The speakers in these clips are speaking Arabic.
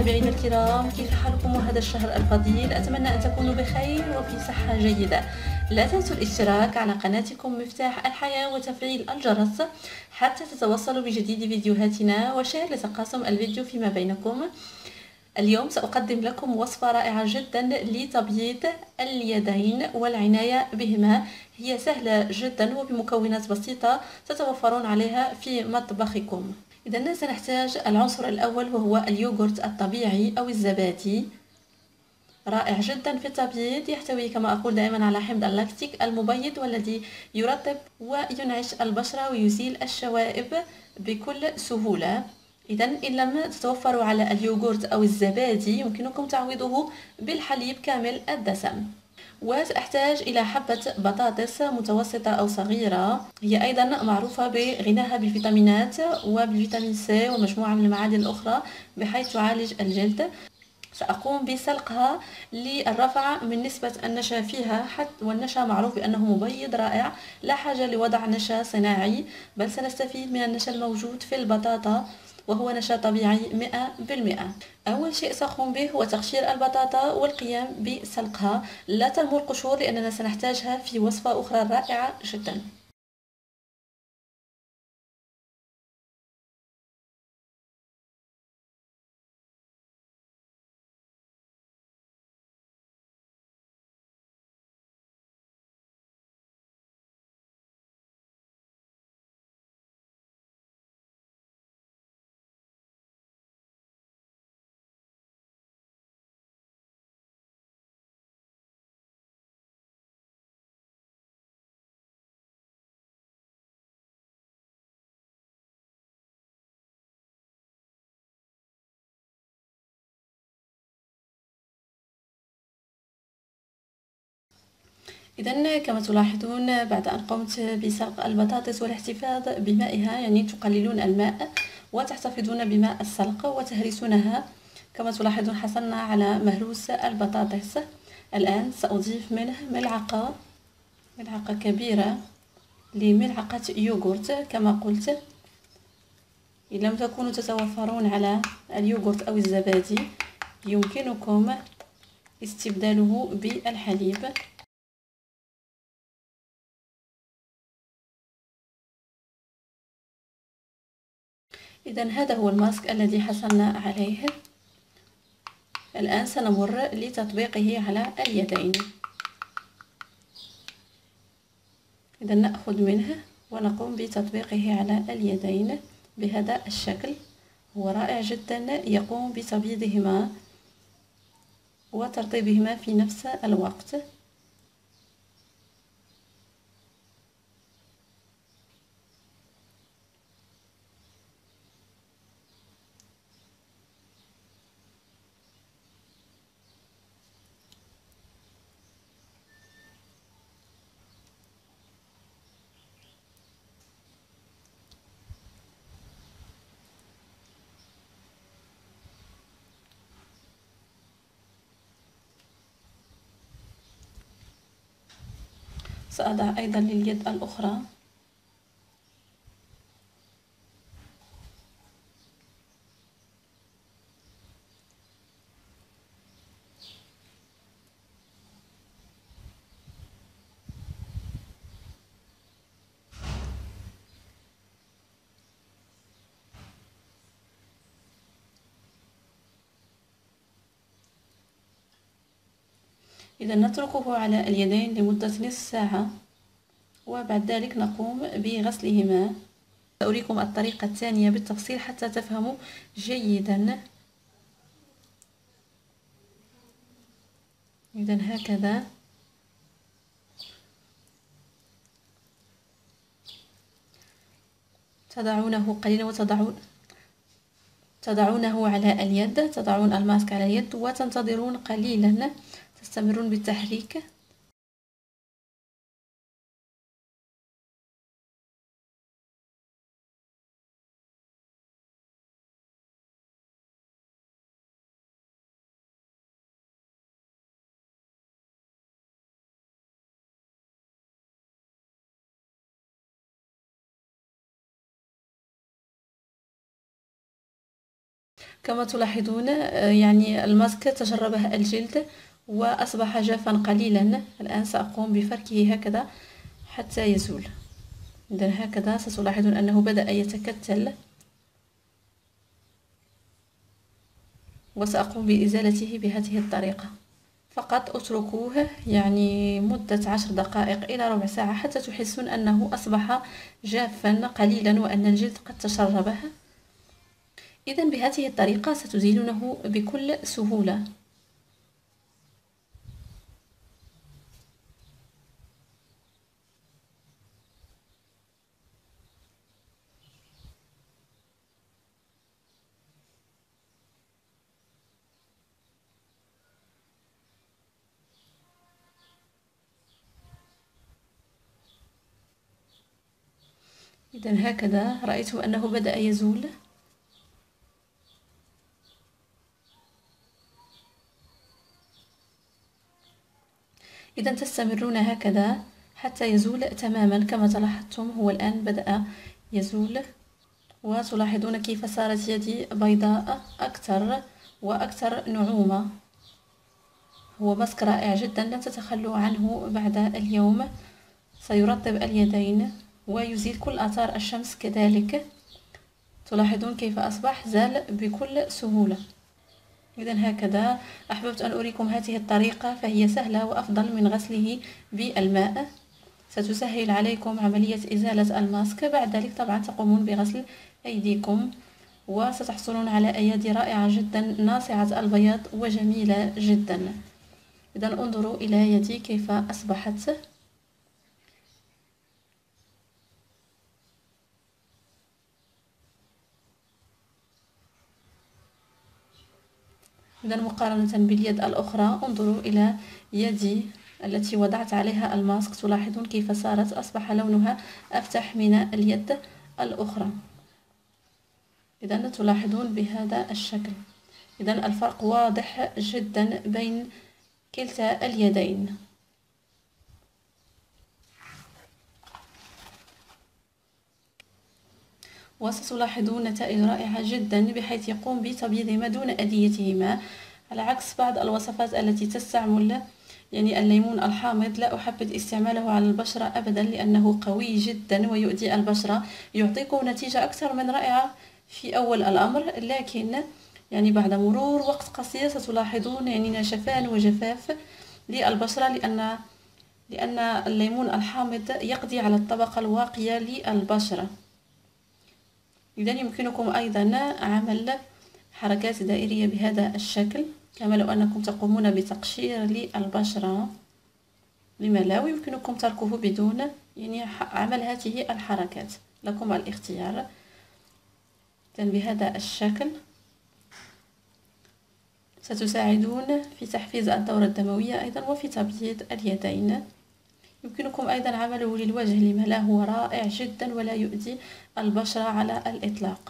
متابعينا الكرام، كيف حالكم هذا الشهر الفضيل؟ أتمنى أن تكونوا بخير وفي صحة جيدة. لا تنسوا الاشتراك على قناتكم مفتاح الحياة وتفعيل الجرس حتى تتوصلوا بجديد فيديوهاتنا، وشير لتقاسم الفيديو فيما بينكم. اليوم سأقدم لكم وصفة رائعة جدا لتبييض اليدين والعناية بهما. هي سهلة جدا وبمكونات بسيطة تتوفرون عليها في مطبخكم. إذا سنحتاج العنصر الأول وهو اليوغورت الطبيعي أو الزبادي، رائع جدا في التبييض. يحتوي كما أقول دائما على حمض اللاكتيك المبيض والذي يرطب وينعش البشرة ويزيل الشوائب بكل سهولة. إذا إن لم تتوفروا على اليوغورت أو الزبادي يمكنكم تعويضه بالحليب كامل الدسم. وسأحتاج إلى حبة بطاطس متوسطة أو صغيرة، هي أيضا معروفة بغناها بالفيتامينات وبالفيتامين سي ومجموعة من المعادن الأخرى بحيث تعالج الجلد. سأقوم بسلقها للرفع من نسبة النشا فيها، حتى والنشا معروف بأنه مبيض رائع، لا حاجة لوضع نشا صناعي، بل سنستفيد من النشا الموجود في البطاطا وهو نشا طبيعي 100%. أول شيء سأقوم به هو تقشير البطاطا والقيام بسلقها. لا تنمو القشور لأننا سنحتاجها في وصفة أخرى رائعة جدا. إذا كما تلاحظون بعد أن قمت بسلق البطاطس والاحتفاظ بمائها، يعني تقللون الماء وتحتفظون بماء السلق وتهرسونها. كما تلاحظون حصلنا على مهروس البطاطس. الآن سأضيف منه ملعقة كبيرة لملعقة يوغورت. كما قلت إن لم تكونوا تتوفرون على اليوغورت أو الزبادي يمكنكم استبداله بالحليب. إذا هذا هو الماسك الذي حصلنا عليه. الآن سنمر لتطبيقه على اليدين. إذا نأخذ منه ونقوم بتطبيقه على اليدين بهذا الشكل. هو رائع جدا، يقوم بتبييضهما وترطيبهما في نفس الوقت. سأضع أيضا لليد الأخرى. إذا نتركه على اليدين لمدة نصف ساعة وبعد ذلك نقوم بغسلهما. سأريكم الطريقة الثانية بالتفصيل حتى تفهموا جيدا. إذا هكذا تضعونه قليلا تضعونه على اليد، تضعون الماسك على اليد وتنتظرون قليلا، تستمرون بالتحريك. كما تلاحظون يعني الماسك تشربه الجلد وأصبح جافا قليلا. الآن سأقوم بفركه هكذا حتى يزول. إذن هكذا ستلاحظون أنه بدأ يتكتل، وسأقوم بإزالته بهذه الطريقة. فقط اتركوه يعني مدة 10 دقائق إلى ربع ساعة حتى تحسون أنه أصبح جافا قليلا وأن الجلد قد تشربه. إذن بهذه الطريقة ستزيلونه بكل سهولة. إذن هكذا رأيتم أنه بدأ يزول. إذن تستمرون هكذا حتى يزول تماما. كما تلاحظتم هو الآن بدأ يزول، وتلاحظون كيف صارت يدي بيضاء أكثر وأكثر نعومة. هو ماسك رائع جدا، لا تتخلوا عنه بعد اليوم. سيرطب اليدين ويزيل كل آثار الشمس كذلك. تلاحظون كيف أصبح زال بكل سهولة. إذن هكذا أحببت أن أريكم هذه الطريقة، فهي سهلة وأفضل من غسله بالماء. ستسهل عليكم عملية إزالة الماسك. بعد ذلك طبعا تقومون بغسل أيديكم وستحصلون على أيادي رائعة جدا ناصعة البياض وجميلة جدا. إذن انظروا إلى يدي كيف أصبحت. إذن مقارنة باليد الأخرى انظروا إلى يدي التي وضعت عليها الماسك، تلاحظون كيف صارت أصبح لونها أفتح من اليد الأخرى. إذن تلاحظون بهذا الشكل. إذن الفرق واضح جدا بين كلتا اليدين. وستلاحظون نتائج رائعة جدا بحيث يقوم بتبييضهما دون أذيتهما، على عكس بعض الوصفات التي تستعمل يعني الليمون الحامض. لا أحبذ استعماله على البشرة أبدا لأنه قوي جدا ويؤذي البشرة. يعطيكم نتيجة أكثر من رائعة في أول الأمر، لكن يعني بعد مرور وقت قصير ستلاحظون يعني نشفان وجفاف للبشرة، لأن الليمون الحامض يقضي على الطبقة الواقية للبشرة. إذا يمكنكم أيضا عمل حركات دائرية بهذا الشكل، كما لو أنكم تقومون بتقشير للبشرة. لما لا؟ ويمكنكم تركه بدون يعني عمل هذه الحركات، لكم الاختيار. إذن بهذا الشكل ستساعدون في تحفيز الدورة الدموية أيضا وفي تبييض اليدين. يمكنكم أيضا عمله للوجه، لما لا؟ هو رائع جدا ولا يؤذي البشرة على الإطلاق.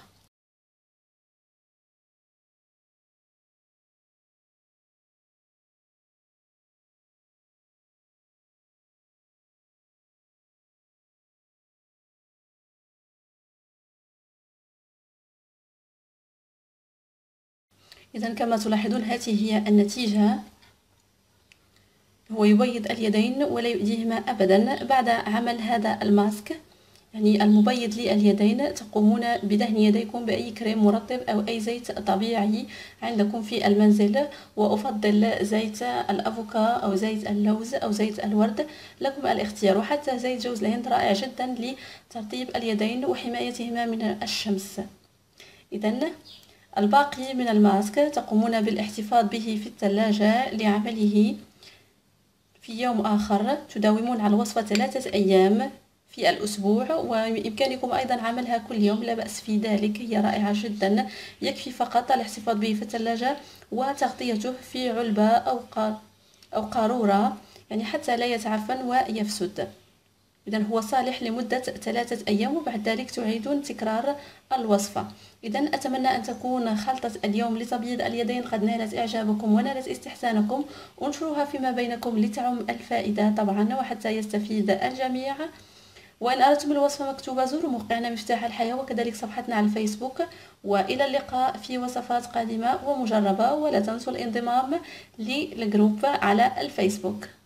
إذن كما تلاحظون هذه هي النتيجة. هو يبيض اليدين ولا يؤذيهما أبدا. بعد عمل هذا الماسك يعني المبيض لليدين تقومون بدهن يديكم بأي كريم مرطب أو أي زيت طبيعي عندكم في المنزل، وأفضل زيت الأفوكا أو زيت اللوز أو زيت الورد، لكم الاختيار. وحتى زيت جوز الهند رائع جدا لترطيب اليدين وحمايتهما من الشمس. إذن الباقي من الماسك تقومون بالاحتفاظ به في الثلاجة لعمله في يوم آخر. تداومون على الوصفة 3 أيام في الأسبوع، ويمكنكم أيضا عملها كل يوم، لا بأس في ذلك. هي رائعة جدا، يكفي فقط الاحتفاظ به في الثلاجة وتغطيته في علبة أو قارورة يعني حتى لا يتعفن ويفسد. إذن هو صالح لمدة 3 أيام، وبعد ذلك تعيدون تكرار الوصفة. إذن أتمنى أن تكون خلطة اليوم لتبييض اليدين قد نالت إعجابكم ونالت استحسانكم. انشروها فيما بينكم لتعم الفائدة طبعا وحتى يستفيد الجميع. وإن أردتم الوصفة مكتوبة زوروا موقعنا مفتاح الحياة وكذلك صفحتنا على الفيسبوك. وإلى اللقاء في وصفات قادمة ومجربة، ولا تنسوا الانضمام للجروب على الفيسبوك.